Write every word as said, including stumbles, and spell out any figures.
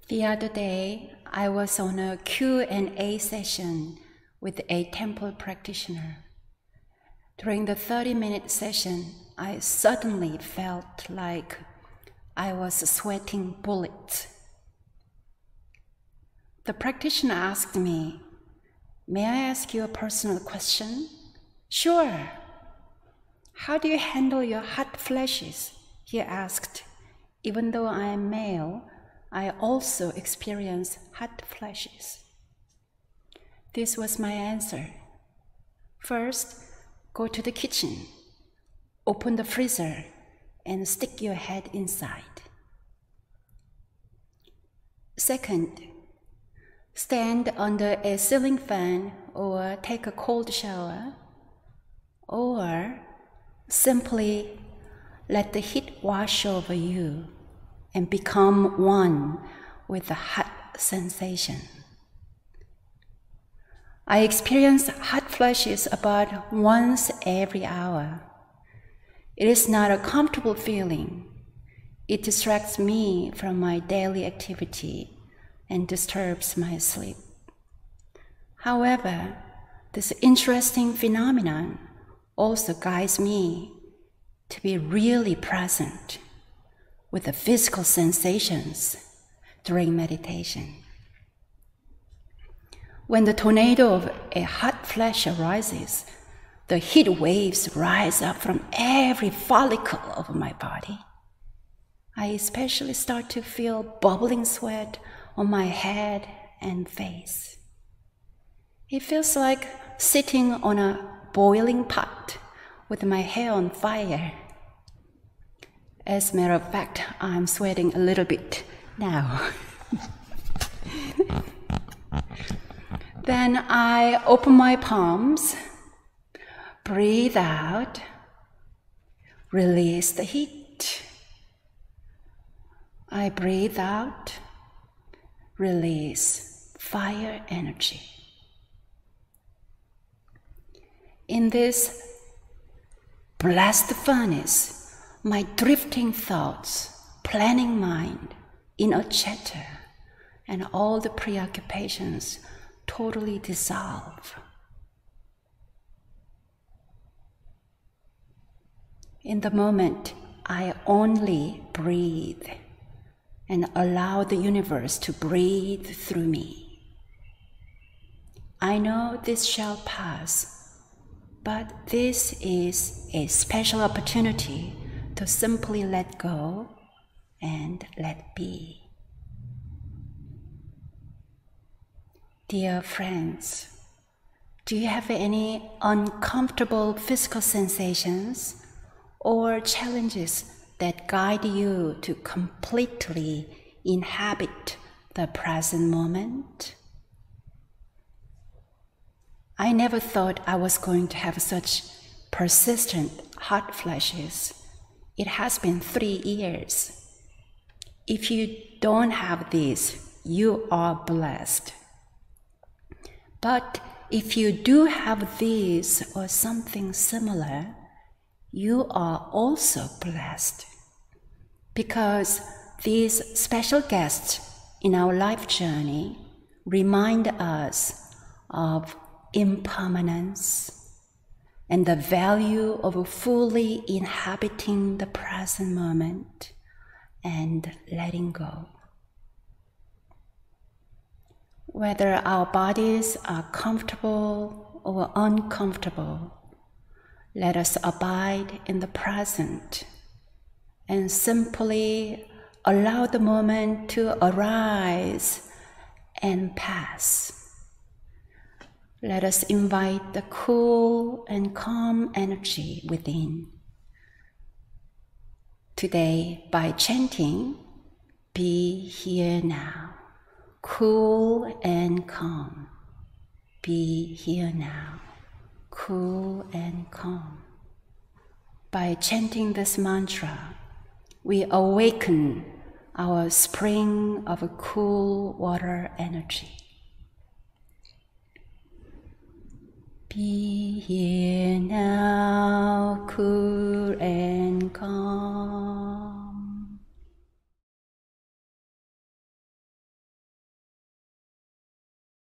The other day, I was on a Q and A session with a temple practitioner. During the thirty-minute session, I suddenly felt like I was sweating bullets. The practitioner asked me, "May I ask you a personal question?" "Sure." "How do you handle your hot flashes?" he asked. Even though I am male, I also experience hot flashes. This was my answer. First, go to the kitchen, open the freezer, and stick your head inside. Second, stand under a ceiling fan or take a cold shower, or simply let the heat wash over you and become one with the hot sensation. I experience hot flashes about once every hour. It is not a comfortable feeling. It distracts me from my daily activity and disturbs my sleep. However, this interesting phenomenon also guides me to be really present with the physical sensations during meditation. When the tornado of a hot flash arises, the heat waves rise up from every follicle of my body. I especially start to feel bubbling sweat on my head and face. It feels like sitting on a boiling pot with my hair on fire. As a matter of fact, I'm sweating a little bit now. Then I open my palms, breathe out, release the heat. I breathe out, release fire energy. In this blast furnace, my drifting thoughts, planning mind, inner chatter, and all the preoccupations totally dissolve. In the moment, I only breathe and allow the universe to breathe through me. I know this shall pass, but this is a special opportunity to simply let go and let be. Dear friends, do you have any uncomfortable physical sensations or challenges that guide you to completely inhabit the present moment? I never thought I was going to have such persistent hot flashes. It has been three years. If you don't have these, you are blessed. But if you do have these or something similar, you are also blessed, because these special guests in our life journey remind us of impermanence and the value of fully inhabiting the present moment and letting go. Whether our bodies are comfortable or uncomfortable, let us abide in the present and simply allow the moment to arise and pass. Let us invite the cool and calm energy within. Today, by chanting, "Be here now," cool and calm. Be here now, cool and calm. By chanting this mantra, we awaken our spring of cool water energy. Be here now, cool and calm.